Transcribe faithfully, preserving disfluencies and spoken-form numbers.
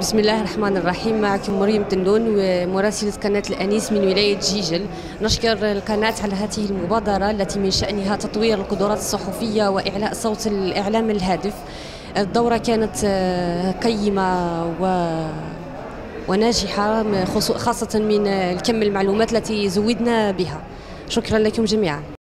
بسم الله الرحمن الرحيم. معكم مريم تندون ومراسلة قناة الأنيس من ولاية جيجل. نشكر القناة على هذه المبادرة التي من شأنها تطوير القدرات الصحفية وإعلاء صوت الإعلام الهادف. الدورة كانت قيمة و وناجحة، خاصة من الكم المعلومات التي زودنا بها. شكرا لكم جميعا.